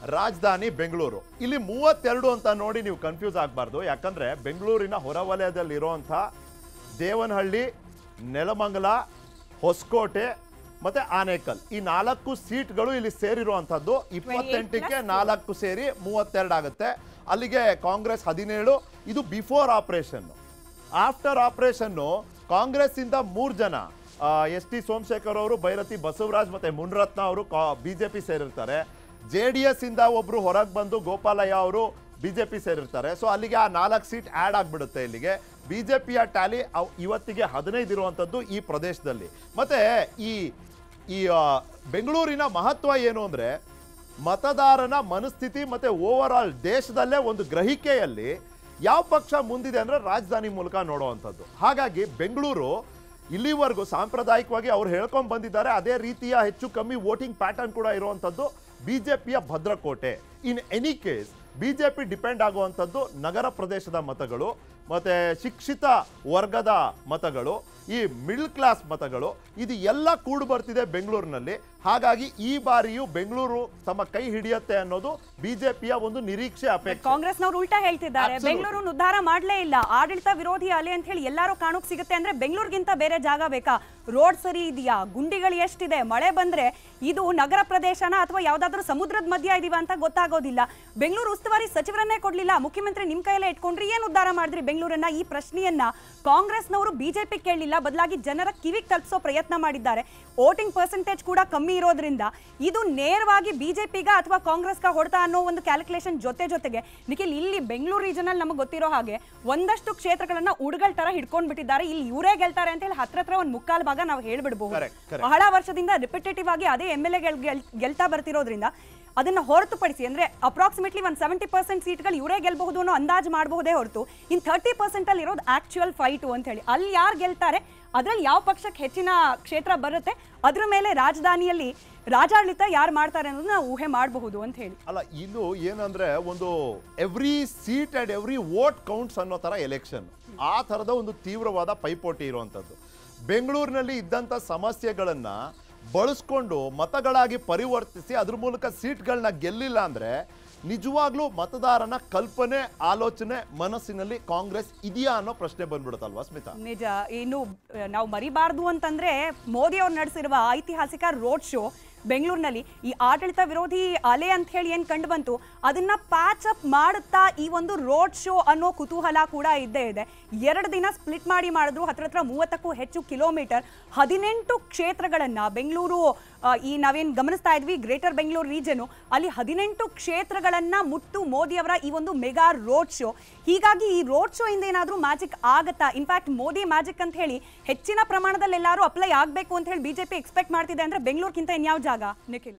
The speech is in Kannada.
ರಾಜಧಾನಿ ಬೆಂಗಳೂರು. ಇಲ್ಲಿ 32 ಅಂತ ನೋಡಿ ನೀವು ಕನ್ಫ್ಯೂಸ್ ಆಗಬಾರ್ದು. ಯಾಕಂದ್ರೆ ಬೆಂಗಳೂರಿನ ಹೊರವಲಯದಲ್ಲಿರುವಂಥ ದೇವನಹಳ್ಳಿ, ನೆಲಮಂಗಲ, ಹೊಸಕೋಟೆ ಮತ್ತೆ ಆನೇಕಲ್ ಈ 4 ಸೀಟ್ಗಳು ಇಲ್ಲಿ ಸೇರಿರುವಂಥದ್ದು. 28ಕ್ಕೆ 4 ಸೇರಿ 32 ಆಗುತ್ತೆ. ಅಲ್ಲಿಗೆ ಕಾಂಗ್ರೆಸ್ 17. ಇದು before operation. After operation Congress ಇಂದ 3 ಜನ ಎಸ್ ಟಿ ಸೋಮಶೇಖರ್ ಅವರು, ಭೈರತಿ ಬಸವರಾಜ್ ಮತ್ತೆ ಮುನಿರತ್ನ ಅವರು ಬಿಜೆಪಿ ಸೇರಿರ್ತಾರೆ. JDS ಇಂದ ಒಬ್ರು ಹೊರಗೆ ಬಂದು ಗೋಪಾಲಯ್ಯ ಅವರು ಬಿಜೆಪಿ ಸೇರಿರ್ತಾರೆ. ಸೊ ಅಲ್ಲಿಗೆ ಆ 4 ಸೀಟ್ ಆ್ಯಡ್ ಆಗಿಬಿಡುತ್ತೆ. ಇಲ್ಲಿಗೆ ಬಿಜೆಪಿಯ ಟ್ಯಾಲಿ ಇವತ್ತಿಗೆ 15 ಇರುವಂಥದ್ದು ಈ ಪ್ರದೇಶದಲ್ಲಿ. ಮತ್ತೆ ಈ ಬೆಂಗಳೂರಿನ ಮಹತ್ವ ಏನು ಅಂದರೆ ಮತದಾರನ ಮನಸ್ಥಿತಿ ಮತ್ತು ಓವರ್ ಆಲ್ ದೇಶದಲ್ಲೇ ಒಂದು ಗ್ರಹಿಕೆಯಲ್ಲಿ ಯಾವ ಪಕ್ಷ ಮುಂದಿದೆ ಅಂದರೆ ರಾಜಧಾನಿ ಮೂಲಕ ನೋಡುವಂಥದ್ದು. ಹಾಗಾಗಿ ಬೆಂಗಳೂರು ಇಲ್ಲಿವರೆಗೂ ಸಾಂಪ್ರದಾಯಿಕವಾಗಿ ಅವ್ರು ಹೇಳ್ಕೊಂಡು ಬಂದಿದ್ದಾರೆ. ಅದೇ ರೀತಿಯ ಹೆಚ್ಚು ಕಮ್ಮಿ ವೋಟಿಂಗ್ ಪ್ಯಾಟರ್ನ್ ಕೂಡ ಇರುವಂಥದ್ದು ಬಿಜೆಪಿಯ ಭದ್ರಕೋಟೆ. In any case BJP depend ಆಗುವಂಥದ್ದು ನಗರ ಪ್ರದೇಶದ ಮತಗಳು, ಮತ್ತು ಶಿಕ್ಷಿತ ವರ್ಗದ ಮತಗಳು, ಈ ಮಿಡ್ಲ್ ಕ್ಲಾಸ್ ಮತಗಳು, ಇದು ಎಲ್ಲ ಕೂಡು ಬರ್ತಿದೆ ಬೆಂಗಳೂರಿನಲ್ಲಿ. ಹಾಗಾಗಿ ಈ ಬಾರಿಯೂ ಬೆಂಗಳೂರು ತಮ್ಮ ಕೈ ಹಿಡಿಯುತ್ತೆ ಅನ್ನೋದು ಬಿಜೆಪಿಯ ಒಂದು ನಿರೀಕ್ಷೆ, ಅಪೇಕ್ಷೆ. ಕಾಂಗ್ರೆಸ್ನವರು ಉಲ್ಟಾ ಹೇಳ್ತಿದ್ದಾರೆ, ಬೆಂಗಳೂರು ಉದ್ಧಾರ ಮಾಡಲೇ ಇಲ್ಲ, ಆಡಳಿತ ವಿರೋಧಿ ಅಲೆ ಅಂತ ಹೇಳಿ ಎಲ್ಲರೂ ಕಾಣೋಕ್ ಸಿಗುತ್ತೆ ಅಂದ್ರೆ ಬೆಂಗಳೂರಿಗಿಂತ ಬೇರೆ ಜಾಗ ಬೇಕಾ? ರೋಡ್ ಸರಿ ಇದೆಯಾ? ಗುಂಡಿಗಳು ಎಷ್ಟಿದೆ? ಮಳೆ ಬಂದ್ರೆ ಇದು ನಗರ ಪ್ರದೇಶನ ಅಥವಾ ಯಾವ್ದಾದ್ರು ಸಮುದ್ರದ ಮಧ್ಯ ಇದೀವ ಅಂತ ಗೊತ್ತಾಗೋದಿಲ್ಲ. ಬೆಂಗಳೂರು ಉಸ್ತುವಾರಿ ಸಚಿವರನ್ನೇ ಕೊಡ್ಲಿಲ್ಲ, ಮುಖ್ಯಮಂತ್ರಿ ನಿಮ್ ಕೈಯಲ್ಲೇ ಇಟ್ಕೊಂಡ್ರಿ, ಏನ್ ಉದ್ಧಾರ ಮಾಡಿದ್ರಿ ಬೆಂಗಳೂರನ್ನ? ಈ ಪ್ರಶ್ನೆಯನ್ನ ಕಾಂಗ್ರೆಸ್ನವರು ಬಿಜೆಪಿ ಕೇಳಲಿಲ್ಲ, ಬದಲಾಗಿ ಜನರ ಕಿವಿಗೆ ತಲುಪಿಸೋ ಪ್ರಯತ್ನ ಮಾಡಿದ್ದಾರೆ. ವೋಟಿಂಗ್ ಪರ್ಸೆಂಟೇಜ್ ಕೂಡ ಕಮ್ಮಿ ಇರೋದ್ರಿಂದ ಇದು ನೇರವಾಗಿ ಬಿಜೆಪಿಗ ಅಥವಾ ಕಾಂಗ್ರೆಸ್ಗ ಹೊಡೆತ ಅನ್ನೋ ಒಂದು ಕ್ಯಾಲ್ಕುಲೇಷನ್ ಜೊತೆಗೆ ನಿಖಿಲ್, ಇಲ್ಲಿ ಬೆಂಗಳೂರು ರೀಜನಲ್ಲಿ ನಮಗೆ ಗೊತ್ತಿರೋ ಹಾಗೆ ಒಂದಷ್ಟು ಕ್ಷೇತ್ರಗಳನ್ನ ಉಡುಗಳ ತರ ಹಿಡ್ಕೊಂಡ್ ಬಿಟ್ಟಿದ್ದಾರೆ. ಇಲ್ಲಿ ಇವರೇ ಗೆಲ್ತಾರೆ ಅಂತ ಹೇಳಿ ಹತ್ರ ಒಂದು ಮುಕ್ಕಾಲು ಭಾಗ ನಾವು ಹೇಳ್ಬಿಡಬಹುದು. ಬಹಳ ವರ್ಷದಿಂದ ರಿಪಿಟೇಟಿವ್ ಆಗಿ ಅದೇ MLA ಗೆಲ್ತಾ ಬರ್ತಿರೋದ್ರಿಂದ ಅದನ್ನ ಹೊರತುಪಡಿಸಿ ಅಂದ್ರೆ ಅಪ್ರಾಕ್ಸಿಮೇಟ್ಲಿ ಒಂದು 70% ಸೀಟ್ಗಳು ಇವರೇ ಗೆಲ್ಬಹುದು ಅನ್ನೋ ಅಂದಾಜು ಮಾಡಬಹುದೇ ಹೊರತು ಇನ್ 30% ಅಲ್ಲಿ ಇರೋದು ಆಕ್ಚುಯಲ್ ಫೈಟು ಅಂತ ಹೇಳಿ. ಅಲ್ಲಿ ಯಾರು ಗೆಲ್ತಾರೆ, ಅದ್ರಲ್ಲಿ ಯಾವ ಪಕ್ಷಕ್ಕೆ ಹೆಚ್ಚಿನ ಕ್ಷೇತ್ರ ಬರುತ್ತೆ, ಅದ್ರ ಮೇಲೆ ರಾಜಧಾನಿಯಲ್ಲಿ ರಾಜಾಡಳಿತ ಯಾರು ಮಾಡ್ತಾರೆ ಅನ್ನೋದನ್ನ ನಾವು ಊಹೆ ಮಾಡಬಹುದು ಅಂತ ಹೇಳಿ. ಅಲ್ಲ, ಇದು ಏನಂದ್ರೆ ಒಂದು every seat and every vote counts ಅನ್ನೋ ತರ ಎಲೆಕ್ಷನ್, ಆ ಥರದ ಒಂದು ತೀವ್ರವಾದ ಪೈಪೋಟಿ ಇರುವಂಥದ್ದು. ಬೆಂಗಳೂರಿನಲ್ಲಿ ಇದ್ದಂಥ ಸಮಸ್ಯೆಗಳನ್ನ ಬಳಸ್ಕೊಂಡು ಮತಗಳಾಗಿ ಪರಿವರ್ತಿಸಿ ಅದ್ರ ಮೂಲಕ ಸೀಟ್ಗಳನ್ನ ಗೆಲ್ಲಿಲ್ಲ ಅಂದ್ರೆ ನಿಜವಾಗ್ಲೂ ಮತದಾರನ ಕಲ್ಪನೆ, ಆಲೋಚನೆ ಮನಸ್ಸಿನಲ್ಲಿ ಕಾಂಗ್ರೆಸ್ ಇದೆಯಾ ಅನ್ನೋ ಪ್ರಶ್ನೆ ಬಂದ್ಬಿಡುತ್ತಲ್ವಾ ಸ್ಮಿತಾ? ನಿಜ. ಇನ್ನು ನಾವು ಮರಿಬಾರ್ದು ಅಂತಂದ್ರೆ ಮೋದಿ ಅವರು ನಡೆಸಿರುವ ಐತಿಹಾಸಿಕ ರೋಡ್ ಶೋ ಬೆಂಗಳೂರಿನಲ್ಲಿ ಈ ಆಡಳಿತ ವಿರೋಧಿ ಅಲೆ ಅಂತ ಹೇಳಿ ಏನ್ ಕಂಡು ಬಂತು, ಅದನ್ನ ಪ್ಯಾಚ್ ಅಪ್ ಮಾಡುತ್ತಾ ಈ ಒಂದು ರೋಡ್ ಶೋ ಅನ್ನೋ ಕುತೂಹಲ ಕೂಡ ಇದ್ದೇ ಇದೆ. 2 ದಿನ ಸ್ಪ್ಲಿಟ್ ಮಾಡಿ ಮಾಡಿದ್ರು. ಹತ್ರ 30ಕ್ಕೂ ಹೆಚ್ಚು ಕಿಲೋಮೀಟರ್, 18 ಕ್ಷೇತ್ರಗಳನ್ನ ಬೆಂಗಳೂರು, ಈ ನಾವೇನ್ ಗಮನಿಸ್ತಾ ಇದ್ವಿ ಗ್ರೇಟರ್ ಬೆಂಗಳೂರು ರೀಜನ್, ಅಲ್ಲಿ 18 ಕ್ಷೇತ್ರಗಳನ್ನ ಮುಟ್ಟು ಮೋದಿ ಅವರ ಈ ಒಂದು ಮೆಗಾ ರೋಡ್ ಶೋ. ಹೀಗಾಗಿ ಈ ರೋಡ್ ಶೋ ಇಂದ ಏನಾದ್ರೂ ಮ್ಯಾಜಿಕ್ ಆಗತ್ತಾ? ಇನ್ಫ್ಯಾಕ್ಟ್ ಮೋದಿ ಮ್ಯಾಜಿಕ್ ಅಂತ ಹೇಳಿ ಹೆಚ್ಚಿನ ಪ್ರಮಾಣದಲ್ಲಿ ಎಲ್ಲರೂ ಅಪ್ಲೈ ಆಗ್ಬೇಕು ಅಂತ ಹೇಳಿ ಬಿಜೆಪಿ ಎಕ್ಸ್ಪೆಕ್ಟ್ ಮಾಡ್ತಿದೆ ಅಂದ್ರೆ ಬೆಂಗಳೂರಿಗಿಂತ ಇನ್ಯಾವ ಜಾಗ ನಿಖಿಲ್?